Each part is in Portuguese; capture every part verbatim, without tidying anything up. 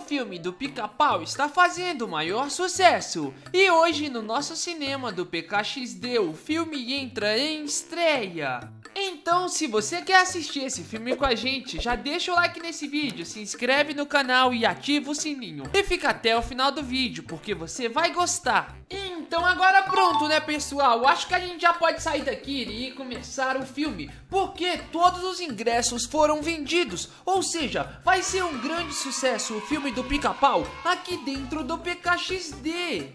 filme do Pica-Pau está fazendo o maior sucesso. E hoje no nosso cinema do P K X D o filme entra em estreia. Então, se você quer assistir esse filme com a gente, já deixa o like nesse vídeo, se inscreve no canal e ativa o sininho. E fica até o final do vídeo, porque você vai gostar. Então agora pronto, né, pessoal? Acho que a gente já pode sair daqui e começar o filme, porque todos os ingressos foram vendidos. Ou seja, vai ser um grande sucesso o filme do Pica-Pau aqui dentro do P K X D.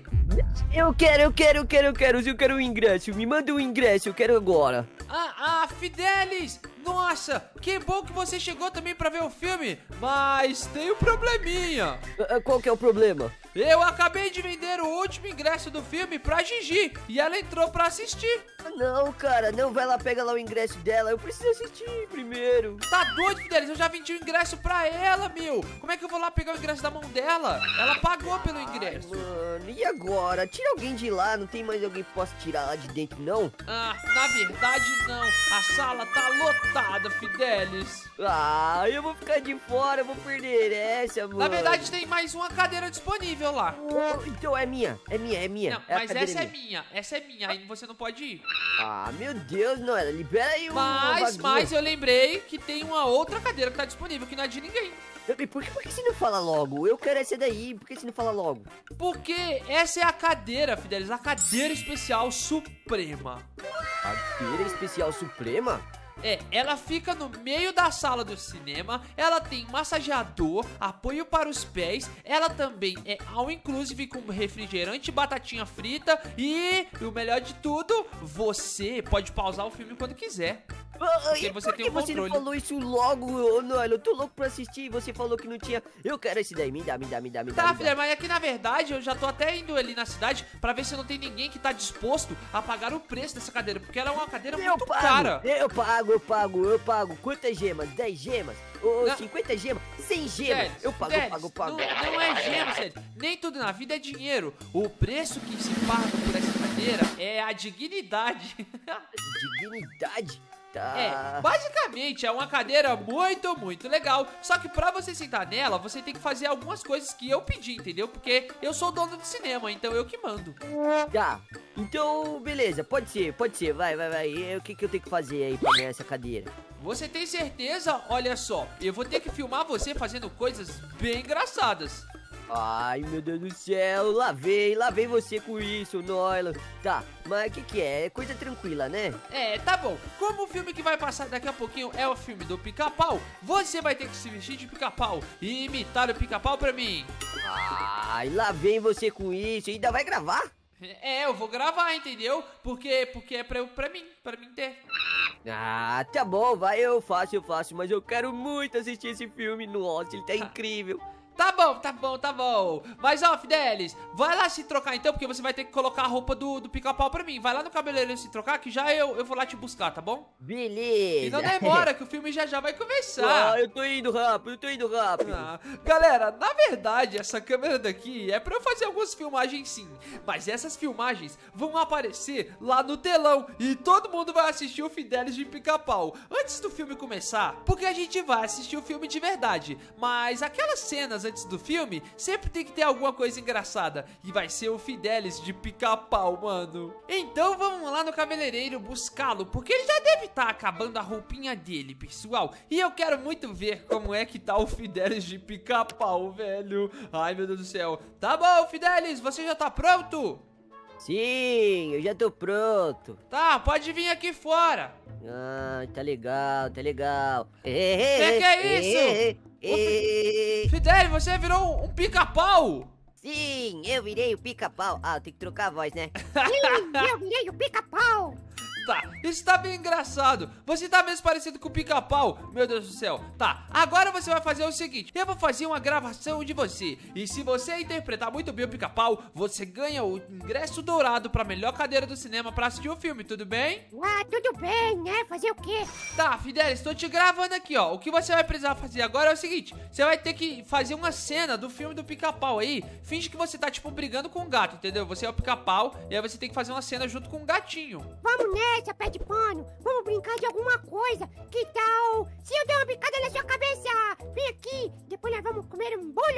Eu quero, eu quero, eu quero, eu quero, eu quero o ingresso. Me manda o ingresso, eu quero agora. Ah, ah, Fidelis! Nossa, que bom que você chegou também pra ver o filme, mas tem um probleminha. Uh, qual que é o problema? Eu acabei de vender o último ingresso do filme pra Gigi e ela entrou pra assistir. Não, cara, não, vai lá, pega lá o ingresso dela, eu preciso assistir primeiro. Tá doido, Fidelis? Eu já vendi o ingresso pra ela, meu. Como é que eu vou lá pegar o ingresso da mão dela? Ela pagou pelo ingresso. Ai, mano, e agora? Tira alguém de lá, não tem mais alguém que possa tirar lá de dentro, não? Ah, na verdade não. A sala tá lotada, Fidelis. Ah, eu vou ficar de fora, eu vou perder essa, mano. Na verdade tem mais uma cadeira disponível lá. Oh, então é minha, é minha, é minha. Não, é mas essa é minha, essa é minha, aí você não pode ir. Ah, meu Deus, Noela, libera aí o... Mas, mas eu lembrei que tem uma outra cadeira que tá disponível, que não é de ninguém. Por que, por que você não fala logo? Eu quero essa daí, por que você não fala logo? Porque essa é a cadeira, Fidelis, a cadeira especial suprema. Cadeira especial suprema? É, ela fica no meio da sala do cinema, ela tem massageador, apoio para os pés, ela também é all inclusive com refrigerante, batatinha frita e, o melhor de tudo, você pode pausar o filme quando quiser. Porque você por tem que um você controle. não falou isso logo, Noel? Eu tô louco pra assistir e você falou que não tinha. Eu quero esse daí, me dá, me dá, me dá, me dá. Tá, me filha, dá. mas aqui na verdade eu já tô até indo ali na cidade pra ver se não tem ninguém que tá disposto a pagar o preço dessa cadeira, porque ela é uma cadeira Eu muito pago, cara. eu pago, eu pago, eu pago. Quantas gemas? dez gemas? Ou Não. cinquenta gemas? cem gemas? Fidelis, Eu pago, Fidelis, eu pago, eu pago. Não, não é gema, sério. Nem tudo na vida é dinheiro. O preço que se paga por essa cadeira é a dignidade. Dignidade? Tá. É, basicamente é uma cadeira muito, muito legal. Só que pra você sentar nela, você tem que fazer algumas coisas que eu pedi, entendeu? Porque eu sou dono do cinema, então eu que mando. Tá. Então, beleza, pode ser, pode ser. Vai, vai, vai. E o que, que eu tenho que fazer aí pra ganhar essa cadeira? Você tem certeza? Olha só, eu vou ter que filmar você fazendo coisas bem engraçadas. Ai, meu Deus do céu, lá vem, lá vem você com isso, Noila. Tá, mas o que que é? É coisa tranquila, né? É, tá bom. Como o filme que vai passar daqui a pouquinho é o filme do Pica-Pau, você vai ter que se vestir de Pica-Pau e imitar o Pica-Pau pra mim. Ai, lá vem você com isso, ainda vai gravar? É, eu vou gravar, entendeu? Porque, porque é pra, eu, pra mim, pra mim ter. Ah, tá bom, vai, eu faço, eu faço, mas eu quero muito assistir esse filme, nossa, ele tá incrível. Tá bom, tá bom, tá bom. Mas ó, Fidelis, vai lá se trocar então, porque você vai ter que colocar a roupa do, do Pica-Pau pra mim. Vai lá no cabeleireiro se trocar, que já eu, eu vou lá te buscar, tá bom? Beleza. E não demora, que o filme já já vai começar. Ah, eu tô indo rápido, eu tô indo rápido. Ah, galera, na verdade, essa câmera daqui é pra eu fazer algumas filmagens sim. Mas essas filmagens vão aparecer lá no telão e todo mundo vai assistir o Fidelis de Pica-Pau antes do filme começar, porque a gente vai assistir o filme de verdade. Mas aquelas cenas antes do filme, sempre tem que ter alguma coisa engraçada. E vai ser o Fidelis de Pica-Pau, mano. Então vamos lá no cabeleireiro buscá-lo, porque ele já deve estar acabando a roupinha dele, pessoal. E eu quero muito ver como é que tá o Fidelis de Pica-Pau, velho. Ai, meu Deus do céu. Tá bom, Fidelis, você já tá pronto? Sim, eu já tô pronto. Tá, pode vir aqui fora. Ah, tá legal, tá legal. Que que é isso? Ô, Fi- Fidelis, você virou um, um Pica-Pau. Sim, eu virei o Pica-Pau. Ah, tem que trocar a voz, né? Sim, eu virei o Pica-Pau. Tá, isso tá bem engraçado. Você tá mesmo parecido com o Pica-Pau. Meu Deus do céu. Tá, agora você vai fazer o seguinte. Eu vou fazer uma gravação de você. E se você interpretar muito bem o Pica-Pau, você ganha o ingresso dourado pra melhor cadeira do cinema pra assistir o filme, tudo bem? Ah, tudo bem, né? Fazer o quê? Tá, Fidelis, tô te gravando aqui, ó. O que você vai precisar fazer agora é o seguinte. Você vai ter que fazer uma cena do filme do Pica-Pau aí. Finge que você tá, tipo, brigando com um gato, entendeu? Você é o Pica-Pau e aí você tem que fazer uma cena junto com um gatinho. Vamos nessa, pé de pano. Vamos brincar de alguma coisa. Que tal se eu der uma bicada na sua cabeça? Vem aqui, depois nós vamos comer um bolo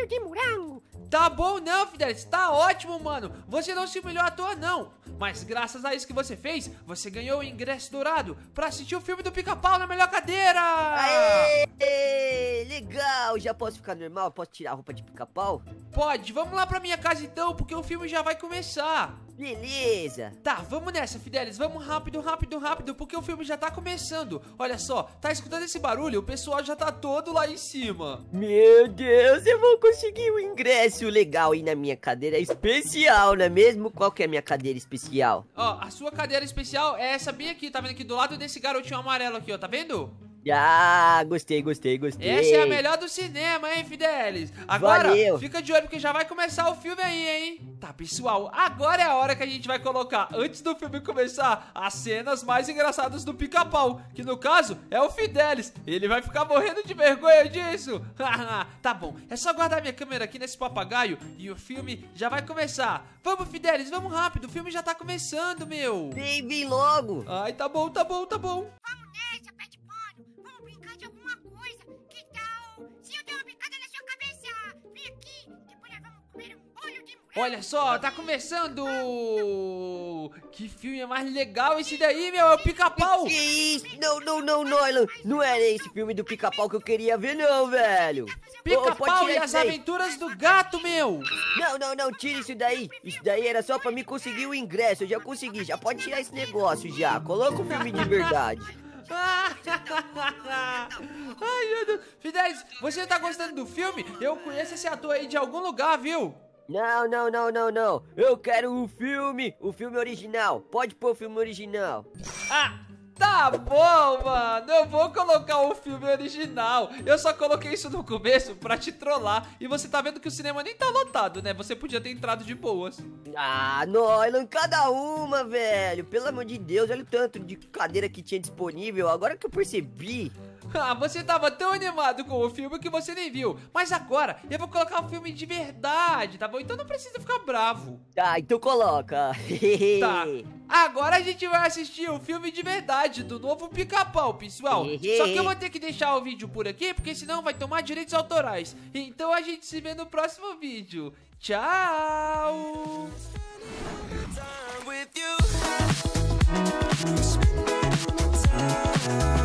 de morango. Tá bom não, Fidelis, tá ótimo, mano. Você não se humilhou à toa, não. Mas graças a isso que você fez, você ganhou o ingresso dourado pra assistir o filme do Pica-Pau na melhor cadeira. Aê, legal. Já posso ficar normal? Posso tirar a roupa de Pica-Pau? Pode, vamos lá pra minha casa então, porque o filme já vai começar. Beleza. Tá, vamos nessa, Fidelis, vamos rápido, rápido, rápido, porque o filme já tá começando. Olha só, tá escutando esse barulho? O pessoal já tá todo lá em cima. Meu Deus, eu vou conseguir um ingresso legal aí na minha cadeira especial, não é mesmo? Qual que é a minha cadeira especial? Ó, a sua cadeira especial é essa bem aqui, tá vendo aqui do lado desse garotinho amarelo aqui, ó, tá vendo? Ah, gostei, gostei, gostei. Essa é a melhor do cinema, hein, Fidelis? Agora, Valeu. fica de olho porque já vai começar o filme aí, hein? Tá, pessoal, agora é a hora que a gente vai colocar, antes do filme começar, as cenas mais engraçadas do Pica-Pau, que no caso é o Fidelis. Ele vai ficar morrendo de vergonha disso. Tá bom, é só guardar minha câmera aqui nesse papagaio e o filme já vai começar. Vamos, Fidelis, vamos rápido, o filme já tá começando, meu. Vem, vem logo. Ai, tá bom, tá bom, tá bom. Vamos nessa, pé de pano. Vamos brincar de alguma coisa. Que tal? Se eu der uma picada na sua cabeça, vem aqui. Depois nós vamos comer um bolho de morango. Olha só, tá começando. Que filme mais legal esse daí, meu, é o Pica-Pau. Que isso? Não, não, não, Nolan. Não era esse filme do Pica-Pau que eu queria ver, não, velho. Ô, pode Pica-Pau tirar e isso as daí. aventuras do gato, meu. Não, não, não, tira isso daí. Isso daí era só pra me conseguir o ingresso. Eu já consegui, já pode tirar esse negócio já. Coloca o filme de verdade. Ai, meu Deus. Fidelis, você tá gostando do filme? Eu conheço esse ator aí de algum lugar, viu? Não, não, não, não, não. Eu quero o filme, o filme original. Pode pôr o filme original. Ah, tá bom, mano. Eu vou colocar o filme original. Eu só coloquei isso no começo pra te trollar. E você tá vendo que o cinema nem tá lotado, né? Você podia ter entrado de boas. Ah, Nolan, cada uma, velho. Pelo amor de Deus, olha o tanto de cadeira que tinha disponível. Agora que eu percebi. Ah, você tava tão animado com o filme que você nem viu. Mas agora eu vou colocar o filme de verdade, tá bom? Então não precisa ficar bravo. Tá, então coloca. Tá, agora a gente vai assistir o filme de verdade do novo Pica-Pau, pessoal. Só que eu vou ter que deixar o vídeo por aqui, porque senão vai tomar direitos autorais. Então a gente se vê no próximo vídeo. Tchau! with you. Spending time